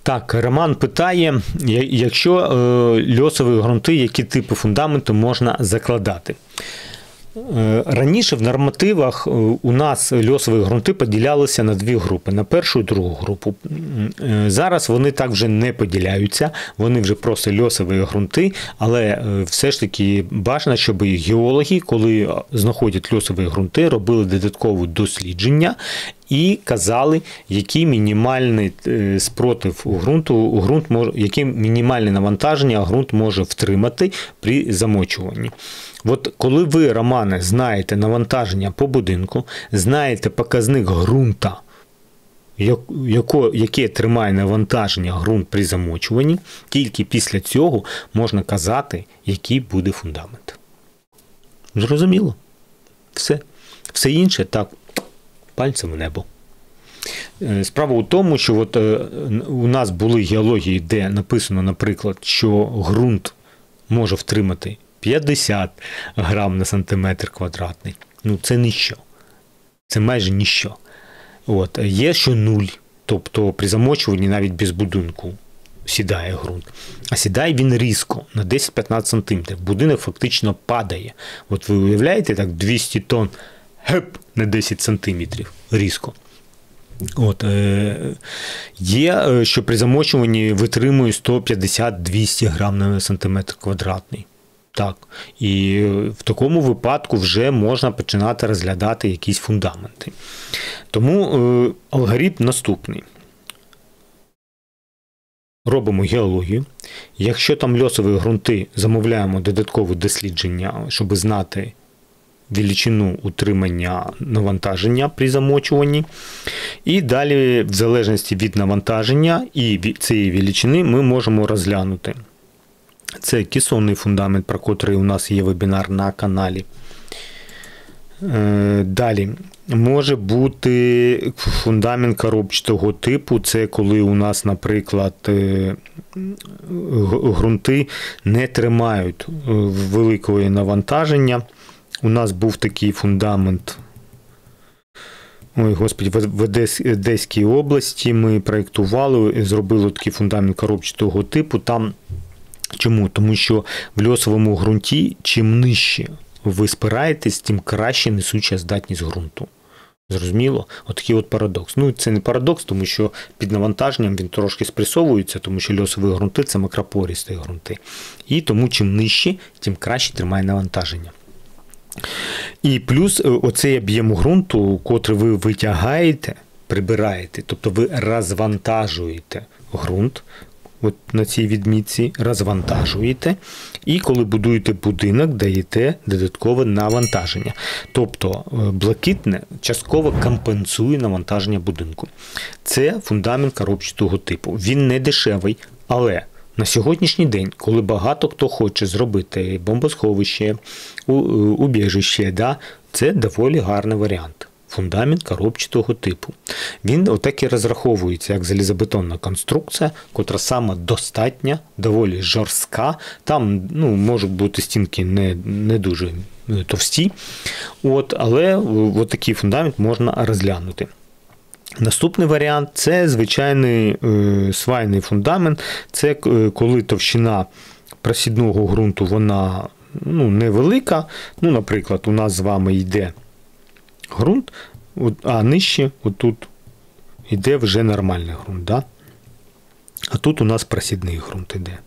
Так, Роман питає, якщо льосові ґрунти, які типи фундаменту можна закладати? Раніше в нормативах у нас льосові ґрунти поділялися на дві групи, на першу і другу групу. Зараз вони так вже не поділяються, вони вже просто льосові ґрунти, але все ж таки бажано, щоб геологи, коли знаходять льосові ґрунти, робили додаткові дослідження і казали, який мінімальний спротив ґрунт може, яке мінімальне навантаження ґрунт може втримати при замочуванні. От коли ви, Романе, знаєте навантаження по будинку, знаєте показник ґрунта, яке тримає навантаження ґрунт при замочуванні, тільки після цього можна казати, який буде фундамент. Зрозуміло? Все. Все інше так, пальцем в небо. Справа у тому, що от у нас були геології, де написано, наприклад, що ґрунт може втримати 50 грам на сантиметр квадратний. Ну, це ніщо. Це майже ніщо. От. Є, що 0. Тобто при замочуванні навіть без будинку сідає ґрунт. А сідає він різко, на 10-15 сантиметрів. Будинок фактично падає. От ви уявляєте, так 200 тонн на 10 сантиметрів різко. От, є, що при замочуванні витримує 150-200 грам на сантиметр квадратний. Так. І в такому випадку вже можна починати розглядати якісь фундаменти. Тому алгоритм наступний. Робимо геологію. Якщо там льосові ґрунти, замовляємо додаткове дослідження, щоб знати величину утримання навантаження при замочуванні. І далі, в залежності від навантаження і від цієї величини, ми можемо розглянути. Це кесонний фундамент, про котрий у нас є вебінар на каналі. Далі. Може бути фундамент коробчатого типу. Це коли у нас, наприклад, ґрунти не тримають великого навантаження. У нас був такий фундамент, в Одеській області ми проєктували, зробили такий фундамент коробчатого типу. Там чому? Тому що в льосовому ґрунті, чим нижче ви спираєтесь, тим краще несуча здатність ґрунту. Зрозуміло? Отакий от парадокс. Ну, це не парадокс, тому що під навантаженням він трошки спресовується, тому що льосові ґрунти – це макропористі ґрунти. І тому чим нижче, тим краще тримає навантаження. І плюс оцей об'єм ґрунту, котрий ви витягаєте, прибираєте, тобто ви розвантажуєте ґрунт, от на цій відмітці, розвантажуєте, і коли будуєте будинок, даєте додаткове навантаження. Тобто блакитне частково компенсує навантаження будинку. Це фундамент коробчатого типу. Він не дешевий, але на сьогоднішній день, коли багато хто хоче зробити бомбосховище, убіжище, да, це доволі гарний варіант. Фундамент коробчатого типу. Він отак і розраховується як залізобетонна конструкція, котра саме достатня, доволі жорстка. Там можуть бути стінки не дуже товсті, але такий фундамент можна розглянути. Наступний варіант – це звичайний свайний фундамент. Це коли товщина просідного ґрунту вона невелика. Наприклад, у нас з вами йде ґрунт, а нижче отут йде вже нормальний ґрунт. Да? А тут у нас просідний ґрунт йде.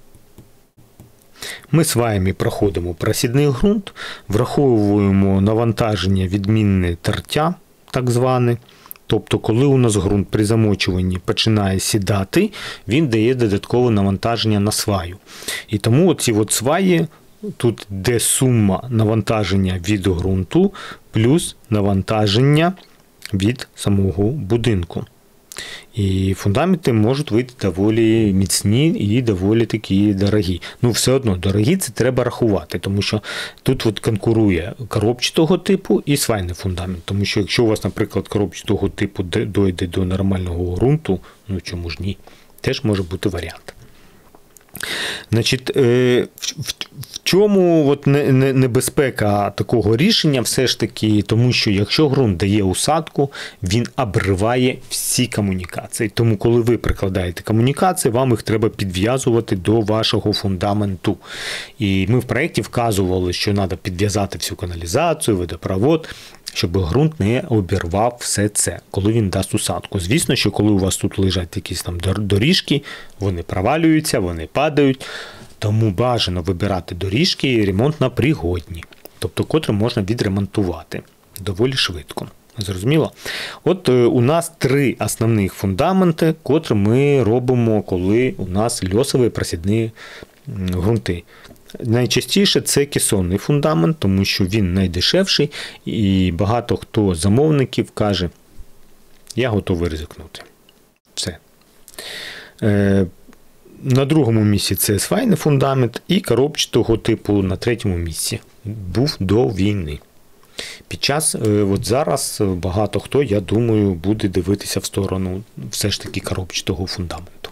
Ми сваями проходимо просідний ґрунт, враховуємо навантаження відмінне тертя, так зване. Тобто, коли у нас ґрунт при замочуванні починає сідати, він дає додаткове навантаження на сваю. І тому оці сваї, тут йде сума навантаження від ґрунту плюс навантаження від самого будинку. І фундаменти можуть вийти доволі міцні і доволі такі дорогі. Все одно, дорогі це треба рахувати, тому що тут конкурує коробчатого типу і свайний фундамент. Тому що якщо у вас, наприклад, коробчатого типу дойде до нормального ґрунту, чому ж ні, теж може бути варіант. Значить, в чому от небезпека такого рішення все ж таки, тому що якщо ґрунт дає усадку, він обриває всі комунікації. Тому коли ви прикладаєте комунікації, вам їх треба підв'язувати до вашого фундаменту. І ми в проєкті вказували, що треба підв'язати всю каналізацію, водопровод, щоб ґрунт не обірвав все це, коли він дасть усадку. Звісно, що коли у вас тут лежать якісь там доріжки, вони провалюються, вони падають, тому бажано вибирати доріжки ремонтно пригодні, тобто котрі можна відремонтувати доволі швидко. Зрозуміло? От у нас 3 основних фундаменти, котрі ми робимо, коли у нас льосові просідні ґрунти. Найчастіше це кесонний фундамент, тому що він найдешевший, і багато хто з замовників каже, я готовий ризикнути. Все. На другому місці це свайний фундамент і коробчатого типу на третьому місці. Був до війни. Під час, от зараз багато хто, я думаю, буде дивитися в сторону все ж таки коробчатого фундаменту.